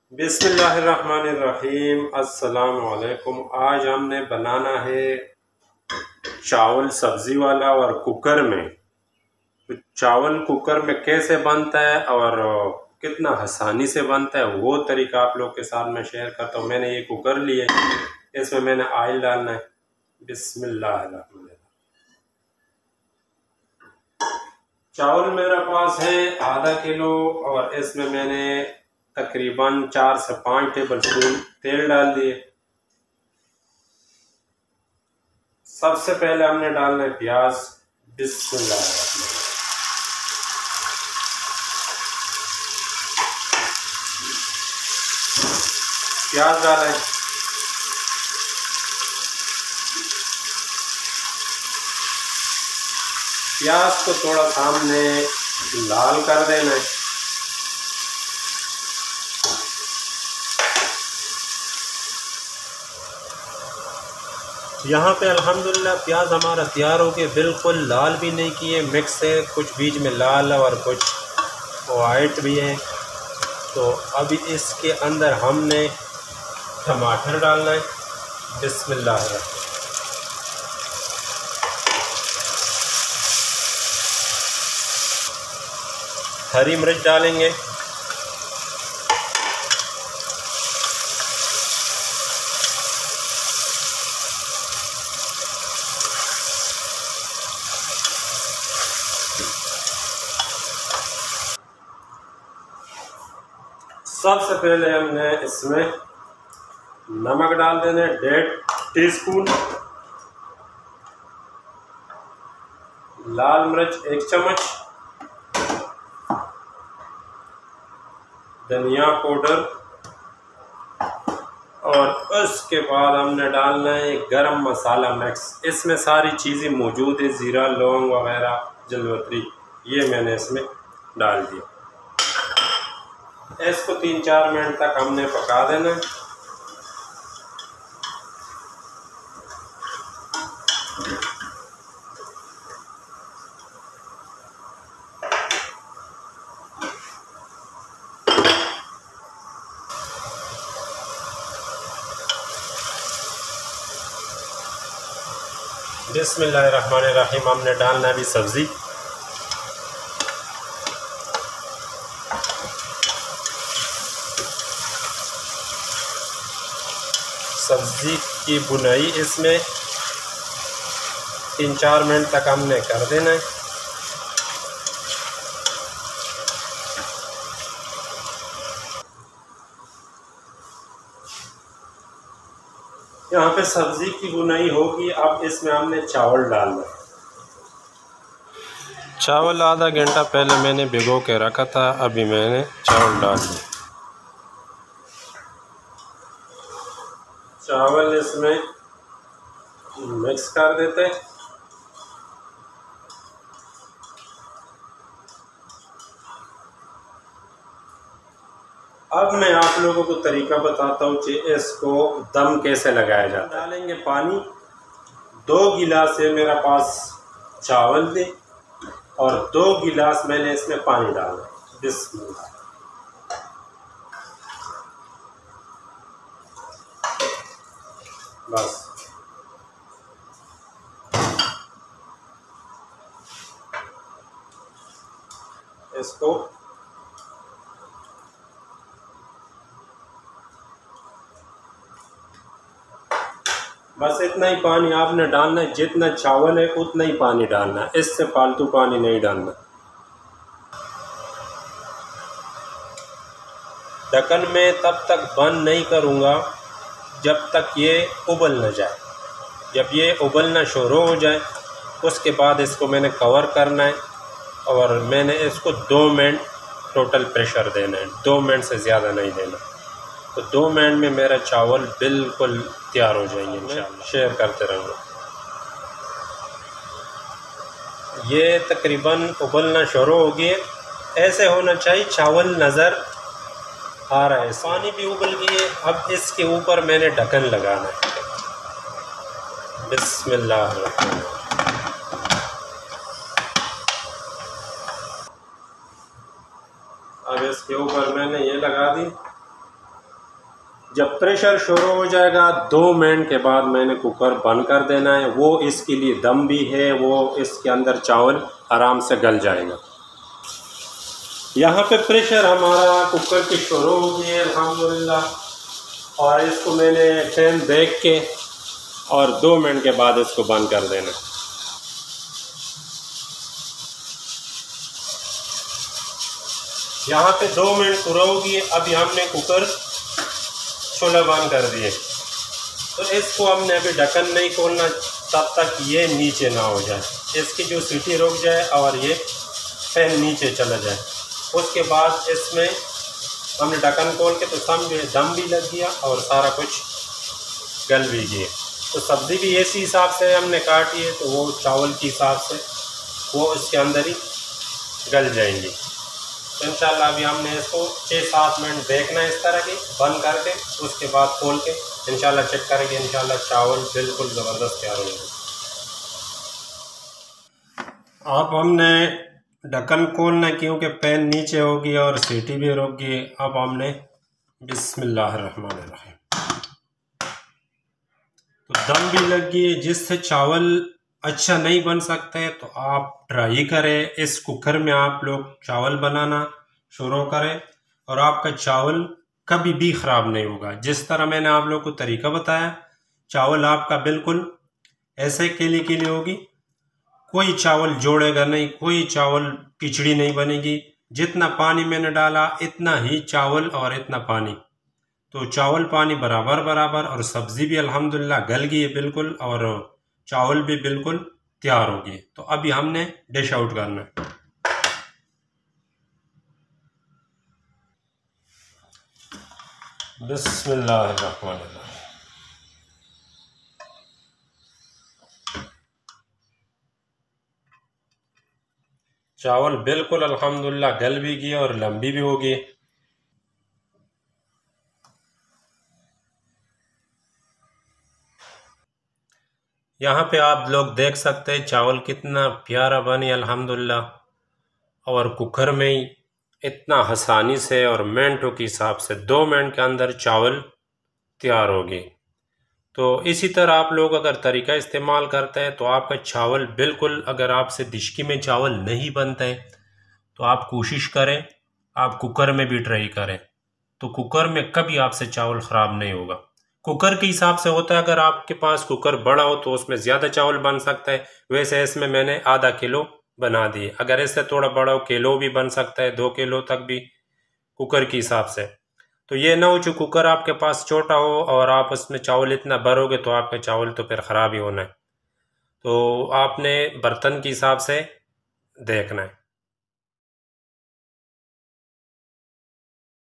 बिस्मिल्लाहिर्रहमानिर्रहीम। अस्सलाम वालेकुम। आज हमने बनाना है चावल सब्ज़ी वाला और कुकर में। तो चावल कुकर में कैसे बनता है और कितना आसानी से बनता है वो तरीका आप लोग के साथ मैं शेयर करता हूँ। मैंने ये कुकर लिए, इसमें मैंने ऑयल डालना है। बिस्मिल्लाहिर्रहमानिर्रहीम। चावल मेरे पास है आधा किलो और इसमें मैंने तकरीबन 4 से 5 टेबल स्पून तेल डाल दिए। सबसे पहले हमने डालना है प्याज। बिस्मिल्लाह। प्याज डालें। प्याज को थोड़ा सामने लाल कर देना है। यहाँ पे अल्हम्दुलिल्लाह प्याज हमारा तैयार हो गया, बिल्कुल लाल भी नहीं किए, मिक्स है, कुछ बीच में लाल और कुछ वाइट भी है। तो अभी इसके अंदर हमने टमाटर डालना है। बिस्मिल्लाह। हरी मिर्च डालेंगे। सबसे पहले हमने इसमें नमक डाल देना है 1.5 टीस्पून। लाल मिर्च 1 चम्मच। धनिया पाउडर। और उसके बाद हमने डालना है गरम मसाला मिक्स। इसमें सारी चीज़ें मौजूद है, ज़ीरा, लौंग वगैरह, जलवतरी, ये मैंने इसमें डाल दिया। इसको 3-4 मिनट तक हमने पका देना है। बिस्मिल्लाहिर्रहमानिर्रहीम। हमने डालना है अभी सब्ज़ी। सब्ज़ी की बुनाई इसमें 3-4 मिनट तक हमने कर देना है। यहाँ पे सब्ज़ी की बुनाई होगी। अब इसमें हमने चावल डालना है। चावल आधा घंटा पहले मैंने भिगो के रखा था, अभी मैंने चावल डाल दिए। चावल इसमें मिक्स कर देते हैं। अब मैं आप लोगों को तरीका बताता हूँ कि इसको दम कैसे लगाया जाता है। डालेंगे पानी। 2 गिलास है मेरा पास चावल थे और 2 गिलास मैंने इसमें पानी डाला। बिस्मिल्लाह। बस इसको बस इतना ही पानी आपने डालना है। जितना चावल है उतना ही पानी डालना है, इससे फालतू पानी नहीं डालना। ढक्कन में तब तक बंद नहीं करूँगा जब तक ये उबल न जाए। जब ये उबलना शुरू हो जाए उसके बाद इसको मैंने कवर करना है और मैंने इसको 2 मिनट टोटल प्रेशर देना है। 2 मिनट से ज़्यादा नहीं देना। तो 2 मिनट में मेरा चावल बिल्कुल तैयार हो जाएंगे इंशाअल्लाह। शेयर करते रहूँगा। ये तकरीबन उबलना शुरू हो गया। ऐसे होना चाहिए, चावल नज़र आ रहा है। पानी भी उबल गई है। अब इसके ऊपर मैंने ढक्कन लगाना है। बिस्मिल्लाह। अब इसके ऊपर मैंने ये लगा दी। जब प्रेशर शुरू हो जाएगा 2 मिनट के बाद मैंने कुकर बंद कर देना है। वो इसके लिए दम भी है, वो इसके अंदर चावल आराम से गल जाएगा। यहाँ पे प्रेशर हमारा कुकर की शुरू हो गई है अल्हम्दुलिल्लाह, और इसको मैंने टाइम देख के और 2 मिनट के बाद इसको बंद कर देना। यहाँ पे 2 मिनट पूरा हो गई। अभी हमने कुकर छोला बंद कर दिए, तो इसको हमने अभी ढक्कन नहीं खोलना तब तक ये नीचे ना हो जाए, इसकी जो सीटी रुक जाए और ये पैन नीचे चला जाए। उसके बाद इसमें हमने ढक्कन खोल के तो समझे दम भी लग गया और सारा कुछ गल भी गया। तो सब्ज़ी भी इसी हिसाब से हमने काटी है, तो वो चावल के हिसाब से वो इसके अंदर ही गल जाएंगी। तो इंशाल्लाह अभी हमने इसको 6-7 मिनट देखना है इस तरह की बंद करके, उसके बाद खोल के इंशाल्लाह चेक करेंगे। इंशाल्लाह चावल बिल्कुल ज़बरदस्त तैयार हो जाएंगे। अब हमने ढक्कन खोलना है क्योंकि पैन नीचे होगी और सीटी भी रुक गई। अब हमने बिस्मिल्लाहिर्रहमानिर्रहीम, तो दम भी लग गई। जिससे चावल अच्छा नहीं बन सकता है तो आप ट्राई करें, इस कुकर में आप लोग चावल बनाना शुरू करें और आपका चावल कभी भी ख़राब नहीं होगा। जिस तरह मैंने आप लोग को तरीका बताया, चावल आपका बिल्कुल ऐसे केली होगी, कोई चावल जोड़ेगा नहीं, कोई चावल खिचड़ी नहीं बनेगी। जितना पानी मैंने डाला इतना ही चावल और इतना पानी, तो चावल पानी बराबर बराबर, और सब्ज़ी भी अल्हम्दुलिल्लाह गल गई है बिल्कुल, और चावल भी बिल्कुल तैयार हो गए। तो अभी हमने डिश आउट करना है। बिस्मिल्लाहिर्रहमानिर्रहीम। चावल बिल्कुल अल्हम्दुलिल्लाह गल भी गई और लंबी भी हो गई। यहाँ पे आप लोग देख सकते हैं चावल कितना प्यारा बने अल्हम्दुलिल्लाह, और कुकर में ही इतना आसानी से और मिनटों के हिसाब से 2 मिनट के अंदर चावल तैयार हो गए। तो इसी तरह आप लोग अगर तरीका इस्तेमाल करते हैं तो आपका चावल बिल्कुल, अगर आपसे दिशकी में चावल नहीं बनते हैं तो आप कोशिश करें आप कुकर में भी ट्राई करें, तो कुकर में कभी आपसे चावल ख़राब नहीं होगा। कुकर के हिसाब से होता है, अगर आपके पास कुकर बड़ा हो तो उसमें ज़्यादा चावल बन सकता है। वैसे इसमें मैंने आधा किलो बना दिए। अगर इससे थोड़ा बड़ा हो किलो भी बन सकता है, 2 किलो तक भी कुकर के हिसाब से। तो ये ना हो जो कुकर आपके पास छोटा हो और आप उसमें चावल इतना भरोगे तो आपका चावल तो फिर ख़राब ही होना है। तो आपने बर्तन के हिसाब से देखना है।